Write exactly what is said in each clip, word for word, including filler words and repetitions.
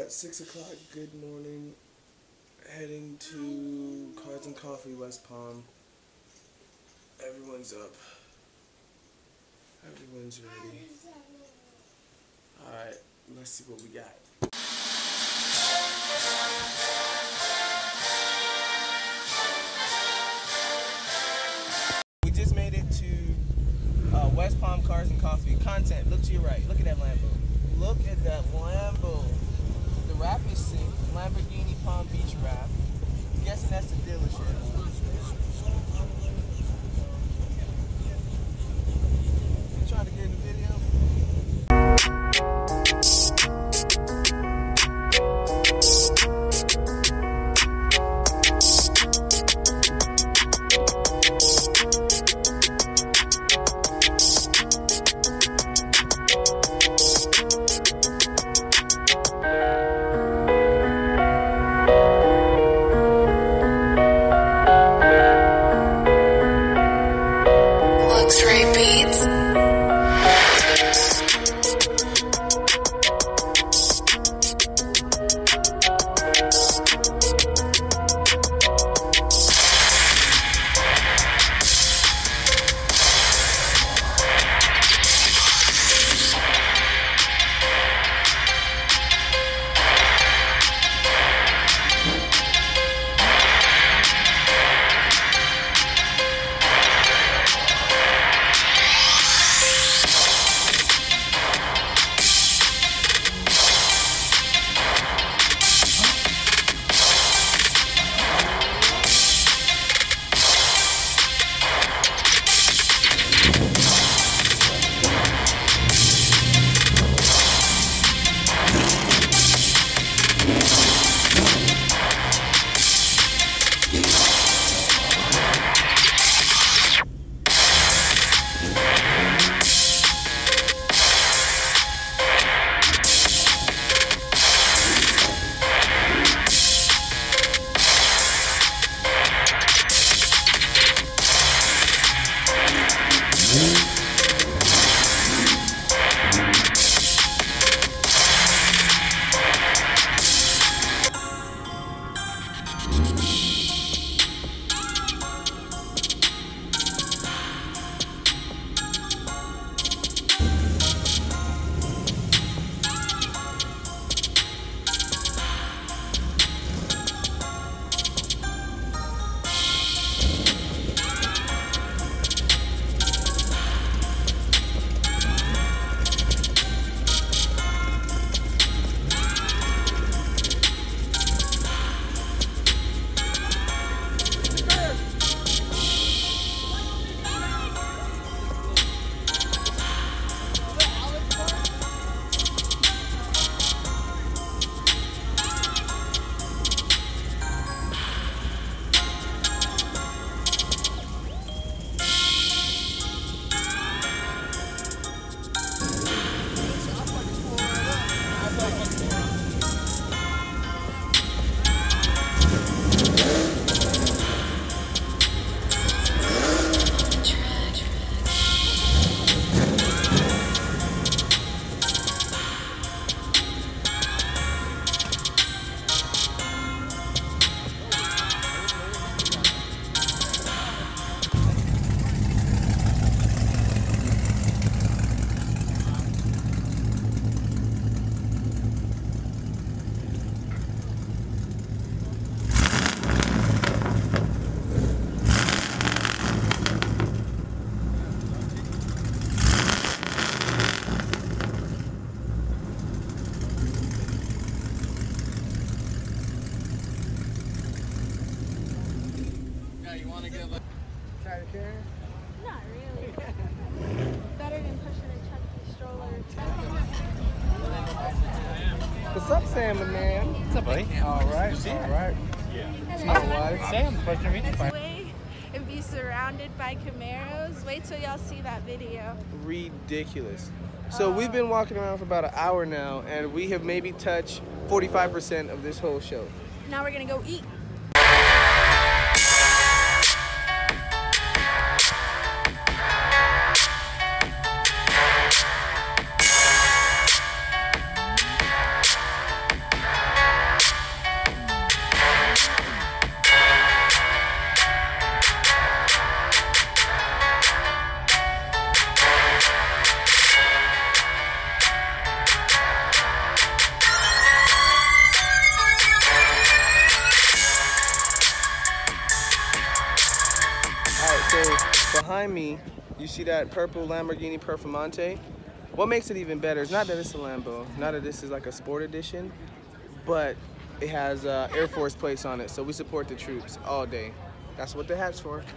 at six o'clock. Good morning. Heading to Cars and Coffee, West Palm. Everyone's up. Everyone's ready. Alright, let's see what we got. We just made it to uh, West Palm Cars and Coffee. Content, look to your right. Look at that Lambo. Look at that Lambo. The wrap is sick. Lamborghini Palm Beach wrap. I'm guessing that's the dealership. You trying to get in the video? Try to carry? Not really. Better than pushing a chunky stroller. What's up, Sam and man? What's up, buddy? All right, all right. Yeah. All right. Sam, pleasure to meet you. This way and be surrounded by Camaros. Wait till y'all see that video. Ridiculous. So we've been walking around for about an hour now, and we have maybe touched forty-five percent of this whole show. Now we're gonna go eat. behind me, you see that purple Lamborghini Performante? What makes it even better is not that it's a Lambo, not that this is like a sport edition, but it has uh, Air Force plates on it, so we support the troops all day. That's what the hat's for.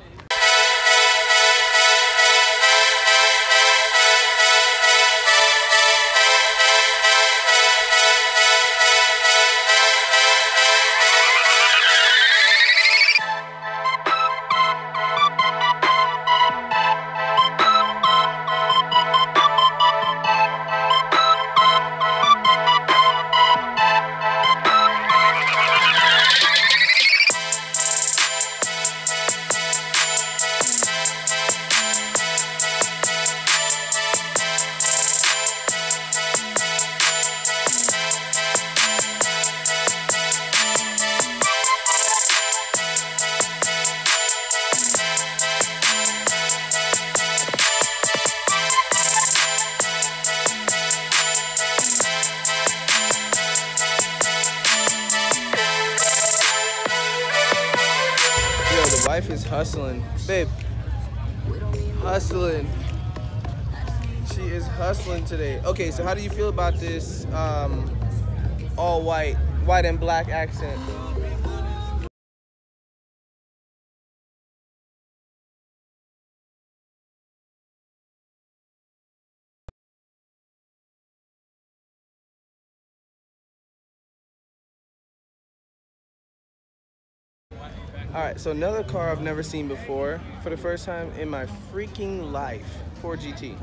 The wife is hustling. Babe, hustling. She is hustling today. Okay, so how do you feel about this um, all white, white and black accent? Alright, so another car I've never seen before, for the first time in my freaking life, Ford G T.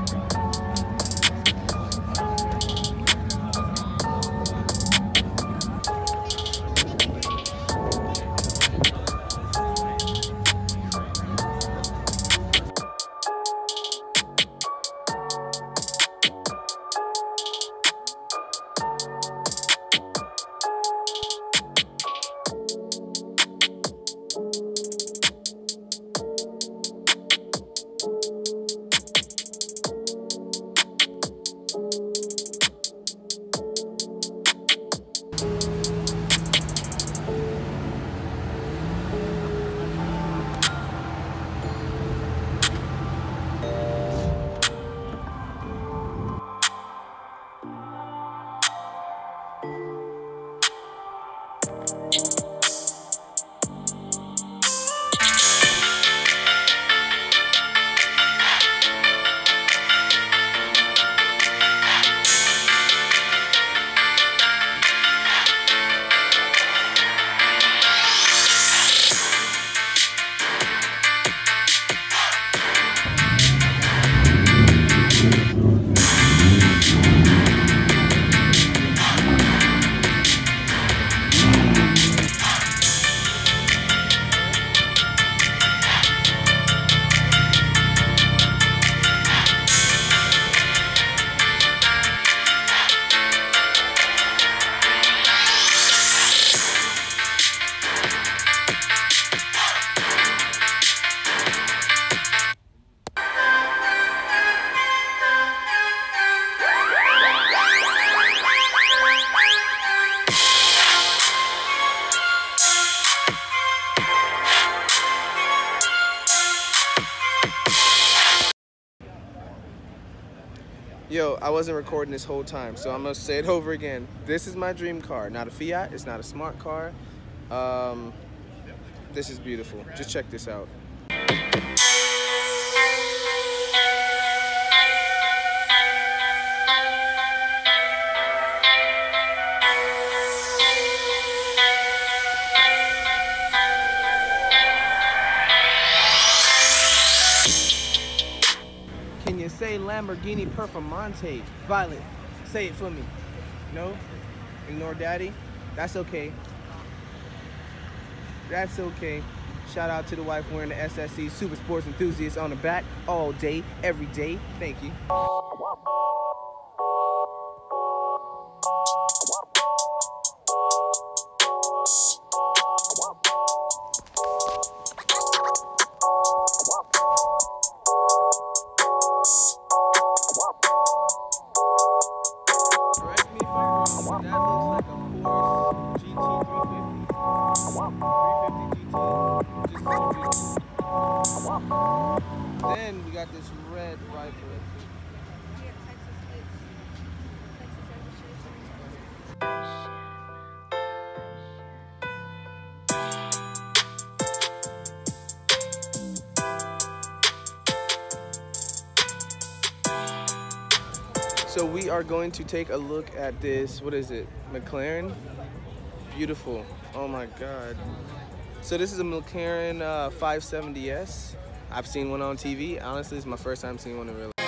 Yo, I wasn't recording this whole time, so I'm gonna say it over again. This is my dream car, not a Fiat, it's not a smart car. Um, this is beautiful, just check this out. Can you say Lamborghini Performante? Violet, say it for me. No? Ignore daddy? That's okay. That's okay. Shout out to the wife wearing the S S C Super Sports Enthusiast on the back all day, every day. Thank you. Correct me if I'm wrong, that looks like a Porsche G T three fifty. three fifty G T. Just so beautiful. got this red Viper. So we are going to take a look at this, what is it, McLaren? Beautiful, oh my God. So this is a McLaren uh, five seventy S. I've seen one on T V. Honestly, it's my first time seeing one in real life.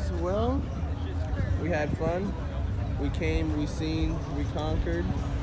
Well, we had fun. We came, we seen, we conquered.